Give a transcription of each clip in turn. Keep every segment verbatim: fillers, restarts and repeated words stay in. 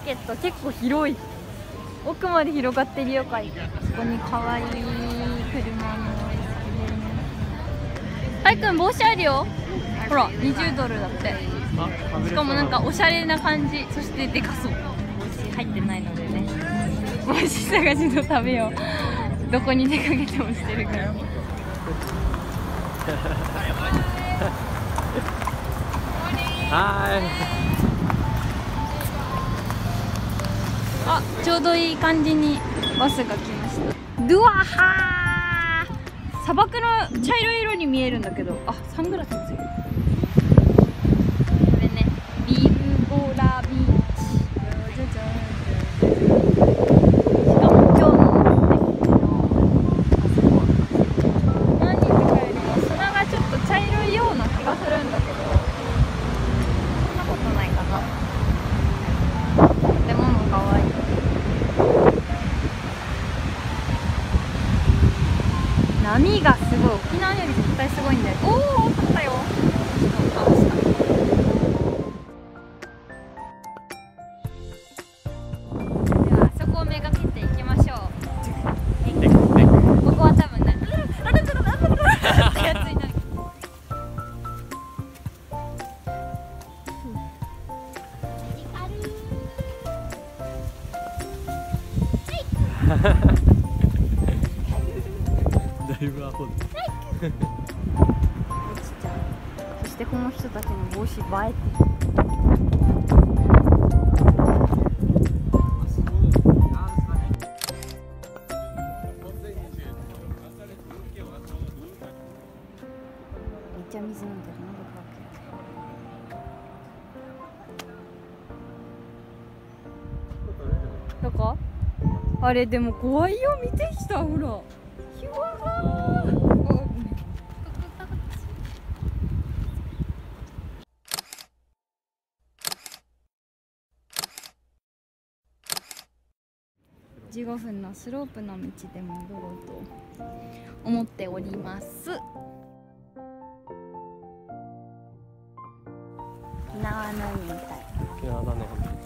ケット結構広い。奥まで広がってるよかい。ここに可愛い車のはいくん帽子あるよ。ほらにじゅうドルだって。しかもなんかおしゃれな感じ。そしてでかそう。帽子入ってないのでね、帽子探しの食べよう。どこに出かけてもしてるからはい。 あ、ちょうどいい感じにバスが来ました。ドゥワハー、砂漠の茶色い色に見えるんだけど、あ、サングラスもついてる。これね、ビルゴラビーチ。しかも今日の何って書いてある。砂がちょっと茶色いような気がするんだけど、そんなことないかな。建物かわいい。波がすごい。沖縄より絶対すごいんだよ。おお、勝ったよ。ではそこをめがけていきましょう。ここは多分ね、ってやつになる。 だいぶアホだ。 そしてこの人たちの帽子映えてめっちゃ水飲んでる。喉乾く。どこ？あれでも怖いよ。見てきた、ほら。ヒュワガー。じゅうごふんのスロープの道で戻ろうと思っております。沖縄の海みたい。 沖縄だね。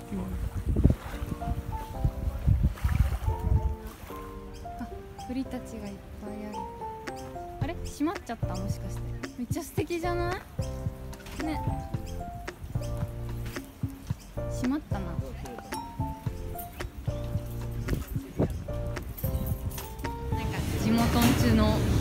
あ、鳥たちがいっぱいある。あれ、閉まっちゃった。もしかして。めっちゃ素敵じゃないね。閉まったな。地元んちの